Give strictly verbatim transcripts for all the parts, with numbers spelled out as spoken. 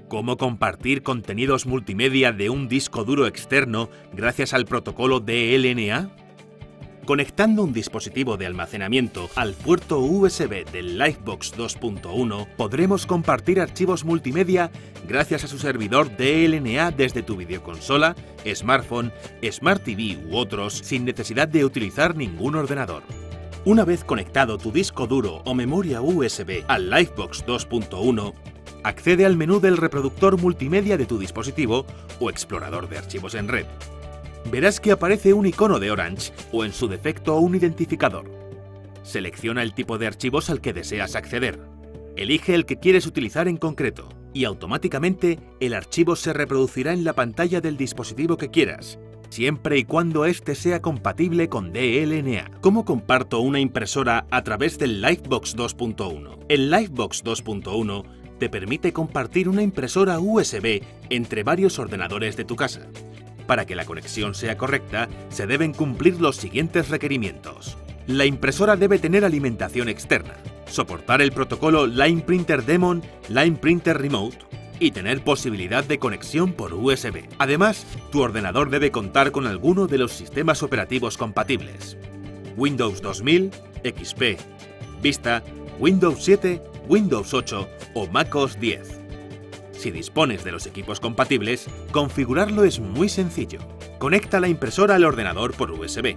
¿Cómo compartir contenidos multimedia de un disco duro externo gracias al protocolo D L N A? Conectando un dispositivo de almacenamiento al puerto U S B del Livebox dos punto uno, podremos compartir archivos multimedia gracias a su servidor D L N A desde tu videoconsola, smartphone, Smart T V u otros sin necesidad de utilizar ningún ordenador. Una vez conectado tu disco duro o memoria U S B al Livebox dos punto uno, accede al menú del reproductor multimedia de tu dispositivo o explorador de archivos en red. Verás que aparece un icono de Orange o en su defecto un identificador. Selecciona el tipo de archivos al que deseas acceder. Elige el que quieres utilizar en concreto y automáticamente el archivo se reproducirá en la pantalla del dispositivo que quieras, siempre y cuando éste sea compatible con D L N A. ¿Cómo comparto una impresora a través del Livebox dos punto uno? El Livebox dos punto uno te permite compartir una impresora U S B entre varios ordenadores de tu casa. Para que la conexión sea correcta, se deben cumplir los siguientes requerimientos. La impresora debe tener alimentación externa, soportar el protocolo Line Printer Daemon, Line Printer Remote y tener posibilidad de conexión por U S B. Además, tu ordenador debe contar con alguno de los sistemas operativos compatibles: Windows dos mil, X P, Vista, Windows siete, Windows ocho o MacOS diez. Si dispones de los equipos compatibles, configurarlo es muy sencillo. Conecta la impresora al ordenador por U S B.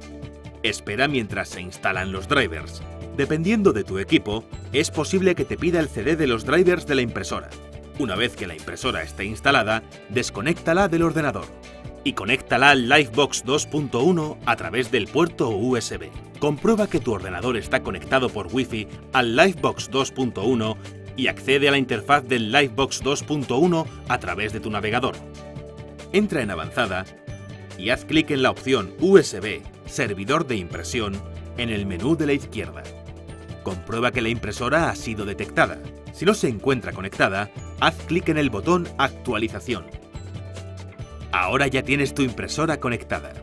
Espera mientras se instalan los drivers. Dependiendo de tu equipo, es posible que te pida el C D de los drivers de la impresora. Una vez que la impresora esté instalada, desconéctala del ordenador y conéctala al Livebox dos punto uno a través del puerto U S B. Comprueba que tu ordenador está conectado por Wi-Fi al Livebox dos punto uno y accede a la interfaz del Livebox dos punto uno a través de tu navegador. Entra en Avanzada y haz clic en la opción U S B Servidor de impresión en el menú de la izquierda. Comprueba que la impresora ha sido detectada. Si no se encuentra conectada, haz clic en el botón Actualización. Ahora ya tienes tu impresora conectada.